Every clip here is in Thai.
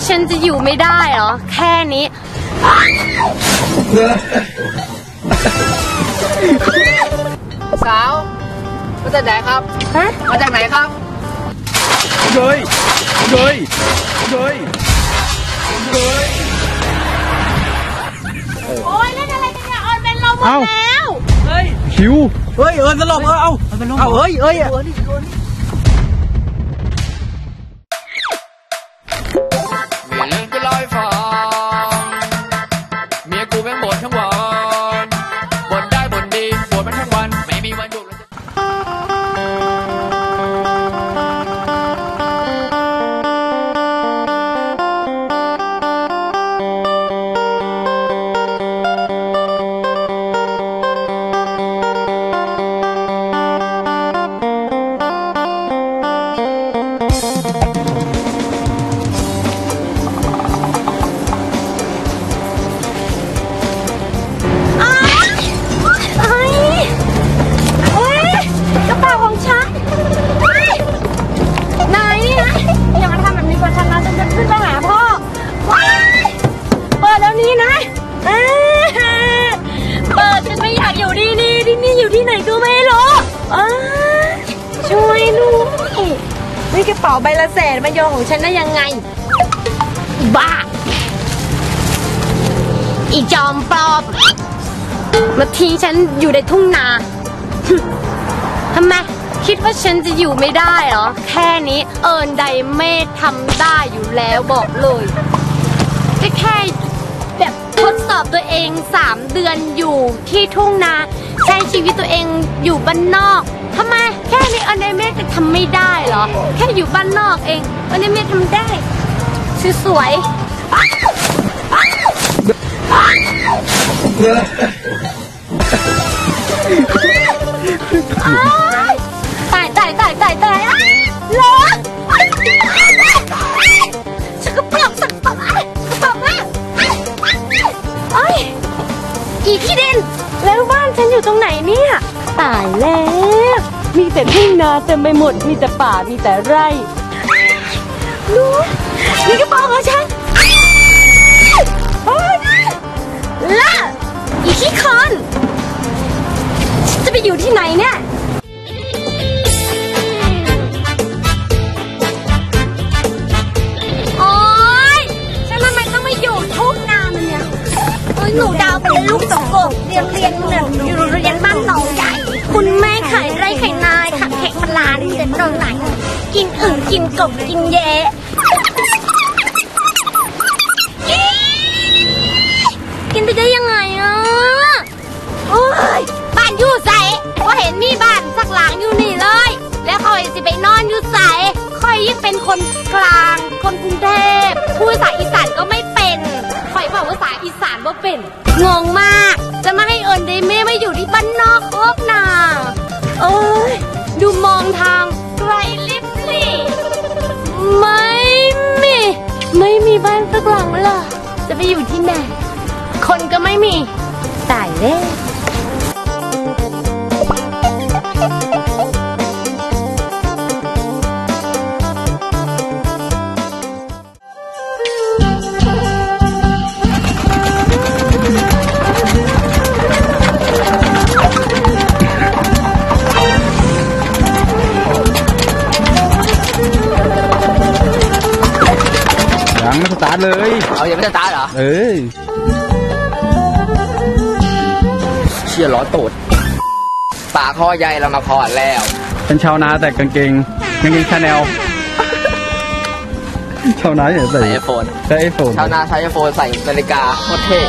ฉันจะอยู่ไม่ได้เหรอแค่นี้สาวมาจากไหนครับฮะมาจากไหนครับโอ้ยเล่นอะไรกันเนี่ยออนเป็นลมหมดแล้วเฮ้ยคิวเฮ้ยสลบเอาเฮ้ยเมียเรื่องไปลอยฟ้าเมียกูแม่งบ่นทั้งวันบ่นได้บ่นดีบ่นมันทั้งวันไม่มีวันหยุดกระเป๋าใบละแสนมาโยงของฉันได้ยังไงบ้าอีจอมปลอมมาทิ้งฉันอยู่ในทุ่งนาทำไมคิดว่าฉันจะอยู่ไม่ได้เหรอแค่นี้เอิญไดเมททำได้อยู่แล้วบอกเลยแค่แบบทดสอบตัวเอง3 เดือนอยู่ที่ทุ่งนาใช้ชีวิตตัวเองอยู่บ้านนอกทำไมแค่นี้ออนไดเมทจะทำไม่ได้เหรอแค่อยู่บ้านนอกเองออนไดเมททำได้สวยตายร้อนฉันก็เปลือกสักปะอีขี้ดินแล้วบ้านฉันอยู่ตรงไหนเนี่ยตายแล้วมีแต่ทุ่งนาเต็มไปหมดมีแต่ป่ามีแต่ไร่ดูนี่กระเป๋าของฉันโอ้ยล่ะอีขี้คอนจะไปอยู่ที่ไหนเนี่ยโอ๊ยฉันทำไมต้องมาอยู่ทุ่งนาเนี่ยหนูดาวเป็นลูกตกบเรียนอยู่โรงเรียนบ้านหนองใหญ่คุณแม่ขายไร่ขายนาขับแขกปลาเดินตรงไหนกินอึ่งกินกบกินแย่กินไปได้ยังไงอ่ะโอ้ยบ้านอยู่ใส่ก็เห็นมีบ้านสักหลังอยู่นี่เลยแล้วคอยสิไปนอนอยู่ใส่คอยยิ่งเป็นคนกลางคนกรุงเทพพูดภาษาอีสานก็ไม่เป็นคอยบอกภาษาอีสานว่าเป็นงงมากจะมาให้เอิญได้ไม่อยู่ที่บ้านนอกคอกนาเอ้ยดูมองทางไกลลิบลี่ไม่มีบ้านสักหลังเลยจะไปอยู่ที่ไหนคนก็ไม่มีตายแล้วยังไม่สตาร์ทเลยเอายังไม่สตาร์ทเหรอเชี่ยร้อนตูดป่าข้อใหญ่เรามาคอดแล้วเป็นชาวนาแต่กางเกงชาแนลชาวนาใส่ไอโฟนชาวนาใช้ไอโฟนใส่นาฬิกาโคตรเท่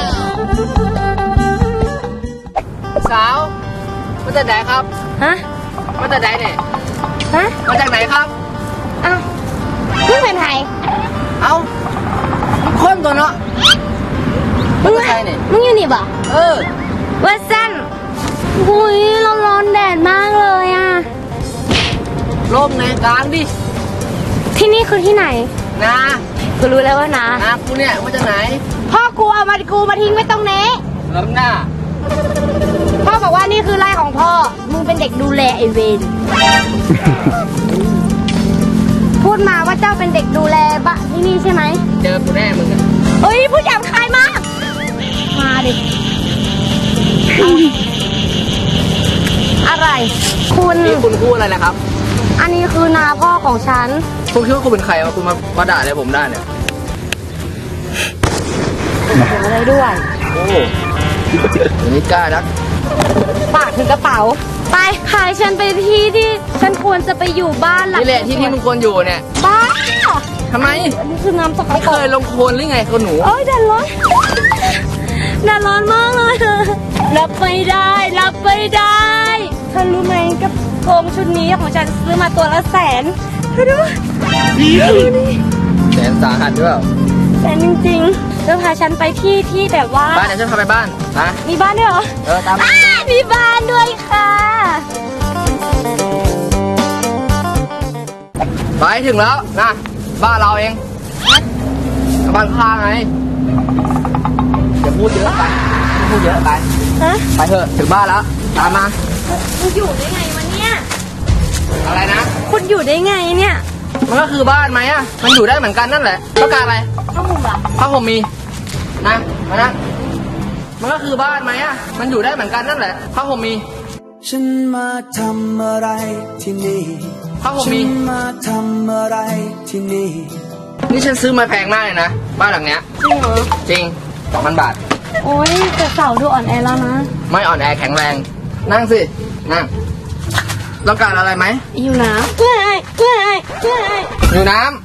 สาวมาจากไหนครับฮะมาจากไหนเนี่ยฮะมาจากไหนครับอ้าวมึงเป็นใครเอ้าคนตัวเนาะมึงเป็นใครเนี่ยมึงอยู่นี่บ่ว่าสั้นหุยร้อนแดดมากเลยอ่ะร่มไงกลางดิที่นี่คือที่ไหนนากูรู้แล้วว่านากูเนี่ยมาจากไหนพ่อกูเอามาทิ้งไว้ตรงนี้ล้มหน้าพ่อบอกว่านี่คือไร่ของพ่อมึงเป็นเด็กดูแลไอเวนพูดมาว่าเจ้าเป็นเด็กดูแลบ้านที่นี่ใช่ไหมเจอกูแน่มึงอะเฮ้ยผู้หยาบคายมากมาดิอะไรคุณนี่คุณพูดอะไรนะครับอันนี้คือนาพ่อของฉันคุณคิดว่าคุณเป็นใครวะคุณมาด่าอะไรผมได้เนี่ยเสียงอะไรด้วยโอ้ยนี่กล้านักฝากถึงกระเป๋าไปพาฉันไปที่ที่ฉันควรจะไปอยู่บ้านหลังนี่แหละที่มึงควรอยู่เนี่ยบ้าทำไมอันนี้คือน้ำสกไม่ปเครกยลงโคลนหรือไงคนหนูโอ้ยแดดร้อนแดดร้อนมากเลยรับไม่ได้รับไม่ได้เธอรู้ไหมกับโกงชุดนี้ของฉันซื้อมาตัวละ100,000เธอดูดิแสนสาหัสด้วยแสนจริงๆแล้วพาฉันไปที่แบบว่าบ้านเดี๋ยวฉันพาไปบ้านนะมีบ้านด้วยเหรอตามมีบ้านด้วยค่ะไปถึงแล้วนะบ้านเราเองบ้านข้างไงอย่าพูดเยอะไปพูดเยอะไปฮะไปเถอะถึงบ้านแล้วตามมาคุณอยู่ได้ไงวะเนี่ยอะไรนะคุณอยู่ได้ไงเนี่ยมันก็คือบ้านไหมอ่ะมันอยู่ได้เหมือนกันนั่นแหละต้องการอะไรข้าวหมูเหรอผ้าห่มมีนะมานะมันก็คือบ้านไหมอ่ะมันอยู่ได้เหมือนกันนั่นแหละผ้าห่มมีฉันมาทำอะไรที่นี่ผ้าห่มฉัมีนมาทำอะไรที่นี่นี่ฉันซื้อมาแพงมากเลยนะบ้านหลังเนี้ยจริงเหรอจริง2,000 บาทโอ้ยแต่เสาดูอ่อนแอแล้วนะไม่อ่อนแอแข็งแรงนั่งสินั่งต้องการอะไรไหมอยู่น้ำเอ้ยอยู่น้ำ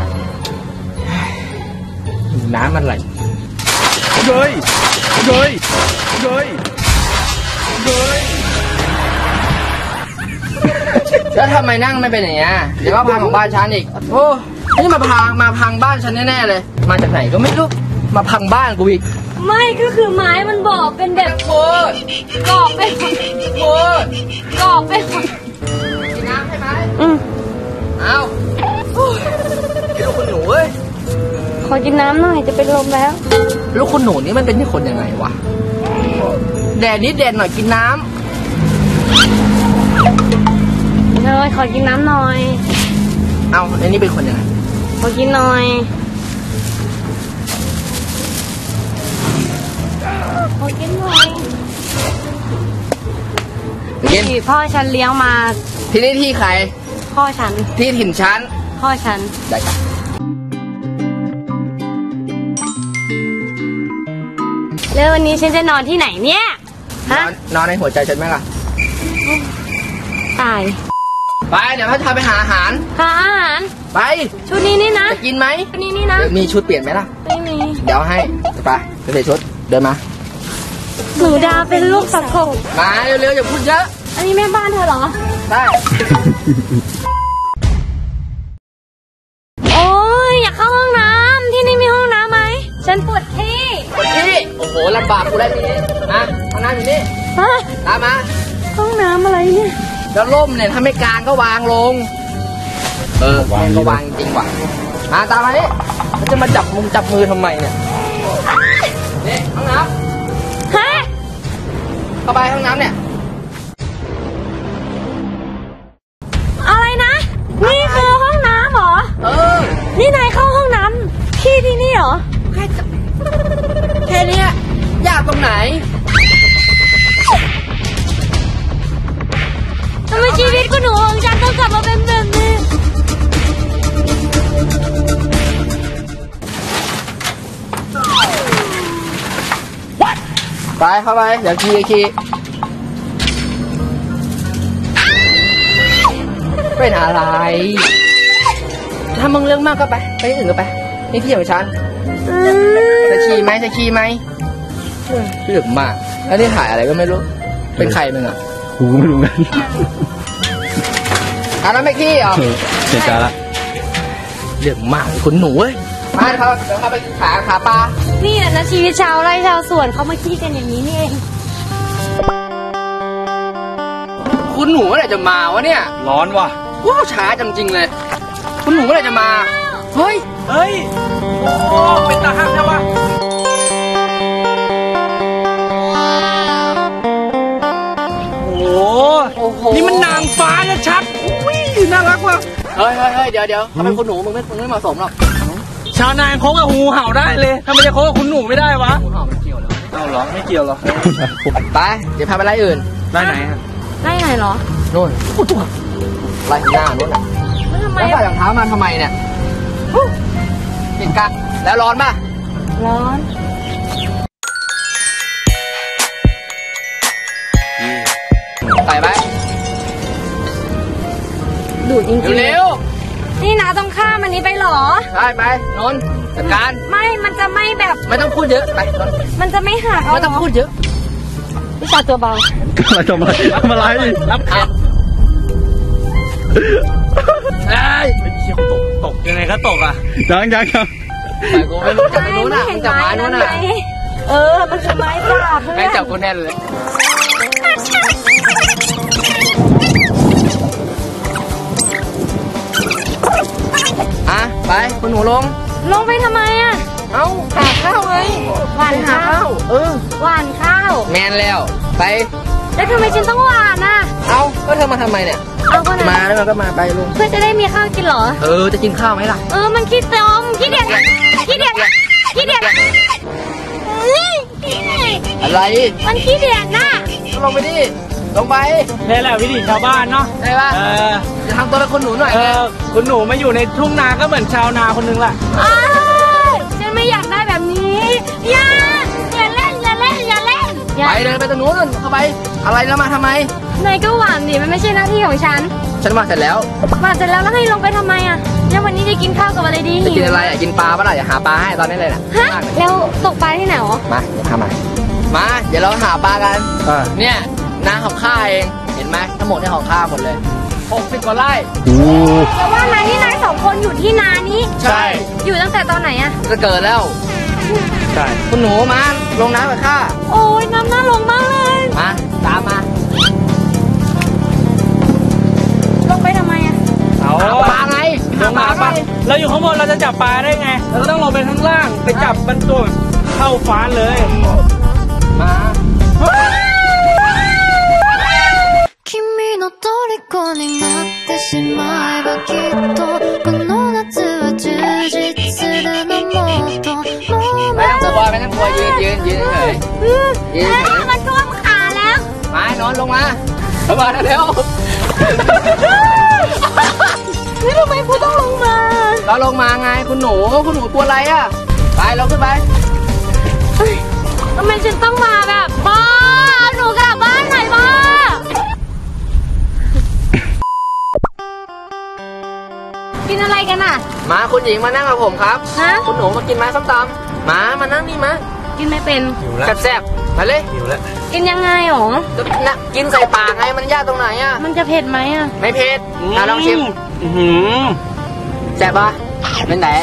อยู่น้ำมันอะไรเฮ้ยเฮ้ยเฮ้ยเฮ้ยแล้วทำไมนั่งไม่เป็นอย่างเงี้ยเดี๋ยวมาพังของบ้านฉันอีกโอ้นี่มาพังบ้านฉันแน่ๆเลย มาจากไหนก็ไม่รู้มาพังบ้านกูอีกไม่ก็คือไม้มันบอกเป็นแบบโคตรกรอบไปหมดโคตรกรอบไปหมดกินน้ำใช่ไหมอืมเอาเดี๋ยวคุณหนูเว้ยขอกินน้ำหน่อยจะเป็นลมแล้วลูกคุณหนูนี่มันเป็นที่คนยังไงวะแดดนิดแดดหน่อยกินน้เลยขอกินน้ำหน่อยำเอาไอ้นี่เป็นคนยังไงขอกินหน่อยขอกินหน่อยกินพ่อฉันเลี้ยงมาที่นี่ที่ใครพ่อฉันที่ถิ่นฉันพ่อฉันได้ครับแล้ววันนี้ฉันจะนอนที่ไหนเนี่ยฮะนอนในหัวใจฉันไหมล่ะตายไปเดี๋ยวให้ทาไปหาอาหารหาอาหารไปชุดนี้นี่นะจะกินไหมชุดนี้นี่นะเดี๋ยวมีชุดเปลี่ยนไหมล่ะไม่มีเดี๋ยวให้ไปใส่ชุดเดินมาหนูดาเป็นลูกสัตว์กบมาเร็วๆอย่าพูดเยอะอันนี้แม่บ้านเธอเหรอได้โอ้ยอยากเข้าห้องน้ำที่นี่มีห้องน้ำไหมฉันปวดขี้พี่โอ้โหลำบากกูแล้วทีนี้นะห้องน้ำอยู่นี่ฮะตามมาห้องน้ำอะไรเนี่ยแล้วร่มเนี่ยถ้าไม่กลางก็วางลงแม่งก็วางจริงว่ะมาตามมานี่มันจะมาจับมือทำไมเนี่ยนี่ห้องน้ฮะำเข้าไปห้องน้ำเนี่ยอะไรนะ นี่คือห้องน้ำเหรอ นี่นายเข้าห้องน้ำที่นี่เหรอแค่เนี้ยยากตรงไหนทำไมชีวิตคุณหนูของฉันต้องกลับมาเป็นแบบนี้ไปเข้าไปเดี๋ยวขี่เป็นอะไร ถ้ามึงเรื่องมากก็ไปที่อื่นก็ไปนี่ที่ของฉันจะขี่ไหมเรื่องมากแล้วนี่ถ่ายอะไรก็ไม่รู้เป็นใครมึงอ่ะกูไม่รู้กันแล้วไม่ขี้เหรอเสียใจละเรื่องมากคุณหนูเว้ยมาเดี๋ยวเขาไปขาปลานี่แหละนะชีวิตชาวไร่ชาวสวนเขามาขี้กันอย่างนี้นี่เองคุณหนูเมื่อไหร่จะมาวะเนี่ยร้อนว่ะว้าวช้าจริงๆเลย คุณหนูเมื่อไหร่จะมาเฮ้ยเฮ้ย โอ้ เป็นตาหักนะวะโอ้โห นี่มันนางฟ้าชัดๆอุ้ยน่ารักว่ะเฮ้ยเดี๋ยวเขาเป็นคุณหนูมึงไม่เหมาะสมหรอกชาวนายโค้งกับงูเห่าได้เลยทำไมจะโค้งกับคุณหนูไม่ได้วะคุณหอมมันเกี่ยวแล้วเอาเหรอไม่เกี่ยวหรอไปเดี๋ยวพาไปไล่อื่นได้ไหนอะได้ไหนเหรอนู่นไล่ข้างหน้านู่นน่ะแล้วทำไมแล้วใส่รองเท้ามาทำไมเนี่ยเก่งกะแล้วร้อนป่ะร้อนใส่ไปดูดจริงๆเร็วนี่นะต้องข้ามอันนี้ไปเหรอๆได้ไปนนท์จัดการไม่มันจะไม่แบบไม่ต้องพูดเยอะไปนนท์มันจะไม่หักเอาไม่ต้องพูดเยอะวิชาตัวเบาทำอะไรรับแขกเอ้ยเชี่ยตกยังไงก็ตกอ่ะยังไปกูไม่รู้จับไปนู้นน่ะไม่เห็นจับไม้ไม้นู้นั้น นน่ะไหมมันคือไม้ปราบเพื่แม่งอนจับกูแน่นเลยอ่ะไปคุณหนูลงลงไปทำไมอ่ะเอ้าหาข้าวไงหวานหาข้าข้าว วหวานข้าวแมนแล้วไปแล้วทำไมฉันต้องหวานอ่ะเอ้าก็เธอมาทำไมเนี่ยเอาก็มานะแล้วมันก็มาไปลุงเพื่อจะได้มีข้าวกินเหรอจะกินข้าวไหมล่ะมันขี้จมขี้เดียดขี้เดียดขี้เดียดขี้เดียดอะไรมันขี้เดียดน่ะลงไปดิลงไปนี่แหละวิถีชาวบ้านเนาะได้ป่ะจะทำตัวเป็นคนหนูหน่อยไงคุณหนูมาอยู่ในทุ่งนาก็เหมือนชาวนาคนนึงแหละอ้ายฉันไม่อยากได้แบบนี้อย่าเล่นอย่าเล่นอย่าเล่นอย่าไปเดินไปตรงนู้นเข้าไปอะไรแล้วมาทำไมนายก็หวานดิมันไม่ใช่หน้าที่ของฉันฉันมาเสร็จแล้วหวานเสร็จแล้วแล้วให้ลงไปทำไมอ่ะแล้ววันนี้จะกินข้าวกับอะไรดีจะกินอะไรกินปลาปะล่ะอย่าหาปลาให้ตอนนี้เลยน่ะฮะแล้วตกปลาที่ไหนหรอมาเดี๋ยวพามาเดี๋ยวเราหาปลากันเนี่ยนาของข้าเองเห็นไหมทั้งหมดเนี่ยของข้าหมดเลย60 กว่าไร่แต่ว่านายที่นาย2 คนอยู่ที่นานี้ใช่อยู่ตั้งแต่ตอนไหนอ่ะจะเกิดแล้วใช่คุณหนูมาลงน้ำกับข้าโอ้ยน้ำน่าลงมากเลยมาตามมาลงไปทำไมอ่ะเอาหาปลาไงลงมาปะเราอยู่ข้างบนเราจะจับปลาได้ไง เราก็ต้องลงไปข้างล่างไปจับมันตัวเข้าฟ้าเลยมา君の虜になってしまえばきっとこの夏は充実するのもっともうไม่ต้องกลัวไม่ต้องกลัวยืนเฉยยืนเฉยมันท่วมขาแล้วมานอนลงมาเข้ามาเร็วนี่ทำไมกูต้องลงมาเราลงมาไงคุณหนูกลัวอะไรอ่ะไปลงขึ้นไปทำไมฉันต้องมาแบบบ้าหนูกลับบ้านหน่อยบ้ากินอะไรกันอ่ะมาคุณหญิงมานั่งกับผมครับฮะคุณหนูมากินไม้ส้มตำมานั่งนี่มากินไม่เป็นหิวแล้วแซ่บๆมาเลยหิวแล้วกินยังไงหรอก็นะกินใส่ปากไงมันยากตรงไหนอ่ะมันจะเผ็ดไหมอ่ะไม่เผ็ดลองชิม แซ่บปะเป็นไหน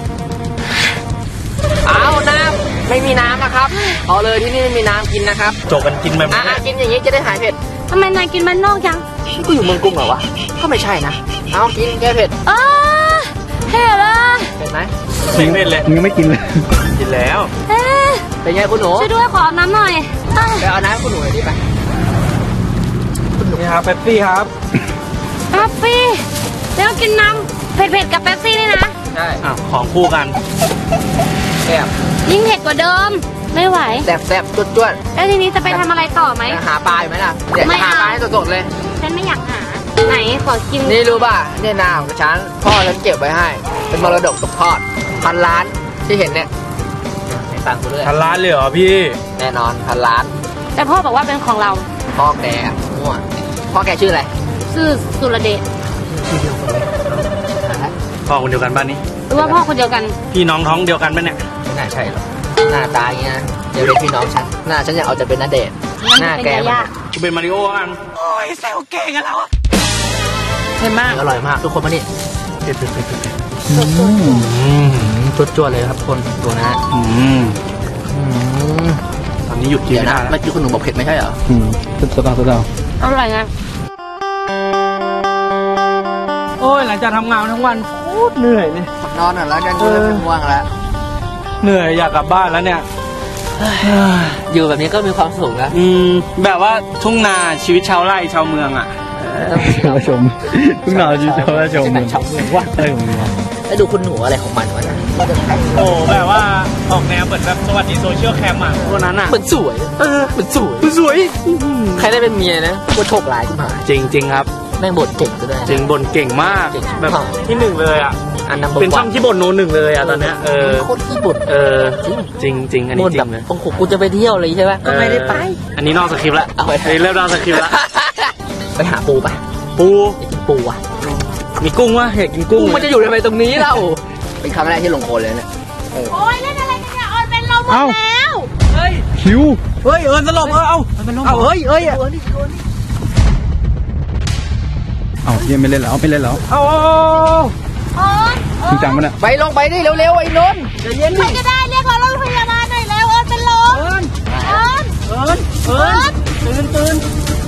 เอาน้ำไม่มีน้ำนะครับเอาเลยที่นี่ไม่มีน้ำกินนะครับจกกันกินแบบนี้กินอย่างนี้จะได้หายเผ็ดทำไมนายกินบ้านนอกจังนี่กูอยู่เมืองกรุงเหรอวะก็ไม่ใช่นะเอากินแก้เผ็ดเผ็ดเลยเผ็ดไหมทิ้งเด็ดเลยมึงไม่กินเลยกินแล้วเป็นไงคุณหนูช่วยด้วยขอน้ำหน่อยไปเอาน้ำคุณหนูหน่อยดิไปนี่ครับเป๊ปซี่ครับเป๊ปซี่แล้วกินน้ำเผ็ดๆกับเป๊ปซี่นี่นะใช่ของคู่กันแซ่บยิ่งเผ็ดกว่าเดิม ไม่ไหวแซ่บจวดแล้วทีนี้จะไปทำอะไรต่อไหมหาปลาอยู่ไหมล่ะเดี๋ยวไม่จะหาเอาปลาให้สดๆเลยฉันไม่อยากหา ไหนขอกินนี่รู้ป่ะเนี่ยนาของฉันพ่อฉันเก็บไว้ให้ เป็นมรดกตกทอด1,000 ล้านที่เห็นเนี่ยให้ตังค์กูด้วยทันร้านเลยเหรอพี่แน่นอน1,000 ล้านแต่พ่อบอกว่าเป็นของเราพ่อแกมั่วพ่อแกชื่ออะไรชื่อสุรเดชพ่อคนเดียวกันบ้านนี้หรือว่าพ่อคนเดียวกันพี่น้องท้องเดียวกันไหมเนี่ยไม่น่าใช่หรอกหน้าตาอย่างเงี้ยเดี๋ยวเป็นพี่น้องฉันหน้าฉันอยากเอาจะเป็นณเดชน์หน้าแกเป็นยากูเป็นมาริโอกันโอ้ยแซวเก่งกันแล้วเห็นมากอร่อยมากทุกคนมานี่จวดๆเลยครับคนดูนะฮะตอนนี้หยุดกินเดี๋ยวไม่นะได้แล้วเมื่อกี้คุณหนูบอกเผ็ดไม่ใช่เหรออร่อยไงโอ้ยหลังจากทำงานทั้งวันโคตรเหนื่อยเลยนอนหน่อยแล้วกันดูเป็นง่วงแล้วเหนื่อยอยากกลับบ้านแล้วเนี่ยอยู่แบบนี้ก็มีความสุขนะแบบว่าทุ่งนาชีวิตชาวไร่ชาวเมืองอ่ะมาชมเพิ่งนอนจะมาชมมันชอบมึงว่าอะไรของมึงวะแล้วดูคุณหนูอะไรของมันวะนะโอ้แบบว่าออกแนวเหมือนแบบสวัสดีโซเชียลแคมอ่ะตัวนั้นอ่ะเหมือนสวยเหมือนสวยสวยใครได้เป็นเมียนะว่าโชคร้ายขึ้นมาจริงครับแม่งบ่นเก่งซะด้วยจริงบ่นเก่งมากเก่งแบบที่หนึ่งเลยอ่ะอันนั้นเป็นช่องที่บ่นโนหนึ่งเลยอ่ะตอนเนี้ยโคตรขี้บ่นจริงอันนี้บ่นจแบริบงเลยโอ้โหกูจะไปเที่ยวเลยใช่ไหมก็ไม่ได้ไปอันนี้นอกสคริปต์ละเอาไปอันนี้เริ่มนอกสคริปต์ละไปหาปูปะปูไปกินปูอ่ะมีกุ้งวะอยากกินกุ้กุ้งงมันจะอยู่ทำไมตรงนี้เล่าเป็นครั้งแรกที่ลงโคลนเลยเนี่ยโอ้ยเล่นอะไรกันเนี่ยออนเป็นลมหมดแล้วเฮ้ยคิวเฮ้ยสลบเอาเฮ้ยเอาเฮียไม่เล่นแล้วไม่เล่นแล้วเอาออนจริงจังปะเนี่ยไปลงไปดิเร็วๆไอ้นนท์ใจเย็นใครดิก็ได้เรียกรถพยาบาลหน่อยแล้วออนเป็นลมออนตื่น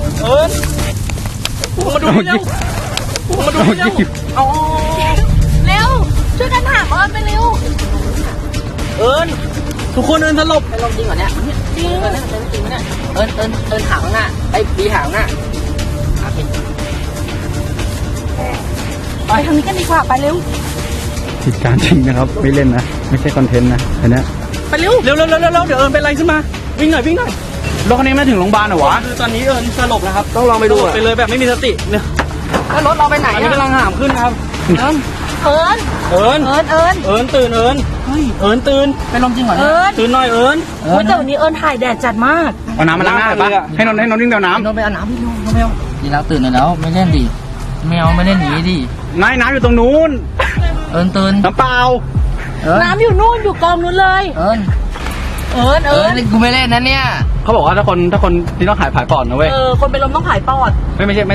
มาดูนี่เร็วมาดูนี่เร็วเอาเร็วช่วยกันถามออนไปเร็วทุกคนสลบไปลงจริงเหรอเนี่ยจริงเนี่ยจริงเนี่ยเอิญหางหน้าไอ้ปีหางหน้าไปทางนี้กันดีกว่าไปเร็วผิดการจริงนะครับไม่เล่นนะไม่ใช่คอนเทนต์นะอันเนี้ยไปเร็วเดี๋ยวเป็นไรขึ้นมาวิ่งหน่อยรถคันนี้ไม่ถึงโรงพยาบาลเหรอวะคือตอนนี้สลบแล้วครับต้องลองไปดูอะไปเลยแบบไม่มีสติเนี่ยแล้วรถเราไปไหนอันนี้อ่ะกำลังหามขึ้นครับเอิญตื่นเตื่นไปลงจริงเหรอตื่นหน่อยแต่วันนี้เอิญถ่ายแดดจัดมากเอาน้ำมาล้างหน้าหน่อยปะให้นนท์วิ่งเดาน้นนไปเอาน้ำพี่นนไม่เอาดีแล้วตื่นแล้วไม่เล่นดิไม่เอาไม่เล่นหนีดิำน้ำอยู่ตรงนู้นตื่นน้ำเปล่าน้ำอยู่นู่นอยู่กองนู้นเลยเกูไม่เล่นนะเนี่ยเขาบอกว่าถ้าคนที่ต้องหายผายปอดนะเว้ยคนเป็นลมต้องผายปอดไม่ใช่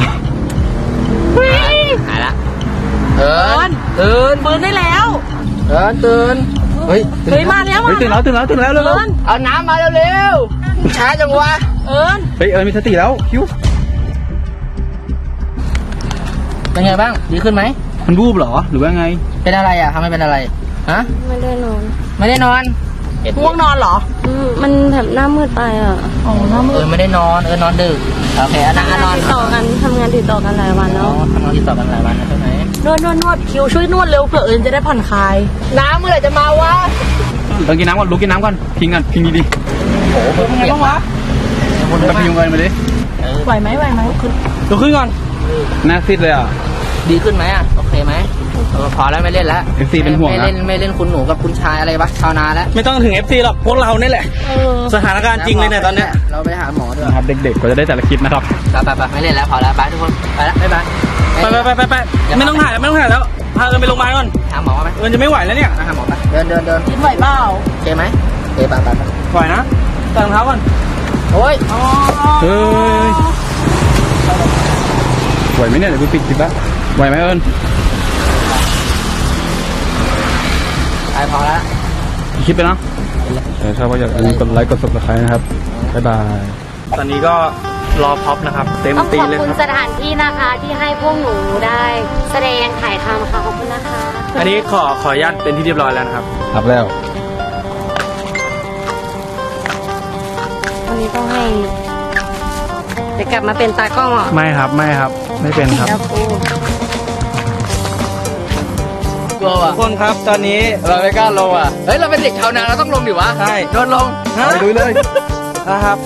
หายละตื่นฟื้นได้แล้วตื่นเฮ้ยเฮ้ยมาแล้วเฮ้ยตื่นแล้วเร็วเอาน้ำมาเร็วช้าจังวะเอิญเฮ้ยมีสติแล้วคิวเป็นไงบ้างดีขึ้นไหมมันวูบเหรอหรือว่าไงเป็นอะไรอ่ะทำไมเป็นอะไรฮะไม่ได้นอนไม่ได้นอนง่วงนอนเหรอมันแบบหน้ามืดไปอ่ะอ๋อหน้ามืดไม่ได้นอนนอนดึกโอเคนอนติดต่อกันทำงานติดต่อกันหลายวันแล้วทำงานติดต่อกันหลายวันแล้วใช่ไหมนวดคิวช่วยนวดเร็วเผื่อเอิญจะได้ผ่อนคลายน้ำเมื่อไหร่จะมาวะกินน้ำก่อนลุกกินน้ำก่อนพิงดีโอ้โหเป็นไงบ้างวะๆไปพิงเงินมาดิไหวไหมลุกขึ้นก่อนหน้าซีดเลยอ่ะดีขึ้นไหมอ่ะโอเคไหมพอแล้วไม่เล่นแล้ว FC เป็นห่วงนะไม่เล่นคุณหนูกับคุณชายอะไรวะชาวนาแล้วไม่ต้องถึง FC หรอกพวกเรานี่แหละสถานการณ์จริงเลยเนี่ยตอนเนี้ยเราไปหาหมอด้วยนะครับเด็กๆก็จะได้แต่ละคลิปนะครับไปไม่เล่นแล้วพอแล้วบายทุกคนไปแล้วบ๊ายบายไปไม่ต้องถ่ายแล้วพาเอิญไปโรงพยาบาลก่อนหาหมอไหมเอิญจะไม่ไหวแล้วเนี่ยหาหมอไปเดินกินไหวเปล่าโอเคไหมโอเคไปไหวนะใส่รองเท้าก่อนโอ้ยเฮ้ยไหวไหมเนี่ยเดี๋ยวกูปิดคลิปละไหวไหมเอิญไปพอแล้วคลิปไปเนาะชอบก็อย่าลืมกดไลค์กด subscribe นะครับบ๊ายบายตอนนี้ก็รอพ็อปนะครับเต็มต้องตีขอบเลยคุณครับสถานที่นะคะที่ให้พวกหนูได้แสดงถ่ายทำค่ะขอบคุณนะคะอันนี้ขออนุญาตเป็นที่เรียบร้อยแล้วนะครับครับแล้ววันนี้ต้องให้จะกลับมาเป็นตากล้องเหรอไม่ครับไม่เป็นครับแล้วกูกลัวว่ะทุกคนครับตอนนี้เราไม่กล้าลงอ่ะเฮ้ยเราเป็นเด็กชาวนาเราต้องลงดิวะใช่โดนลงไปดูเลยนะครับ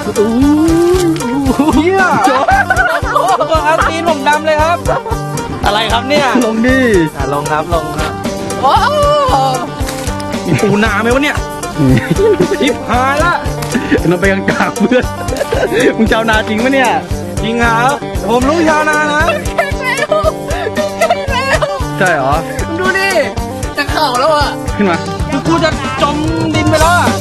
เฮียทุกคนครับตีนผมดำเลยครับ อะไรครับเนี่ยลงดิลงครับโอ้มีปูนาไหมวะเนี่ยทิพหายละนนไปกลางๆเพื่อนมึงชาวนาจริงปะเนี่ยจริงครับผมลุงชาวนานะใช่เหรอดูดิจะเข่าแล้วอ่ะขึ้นมาคือกูจะจมดินไปแล้วอะ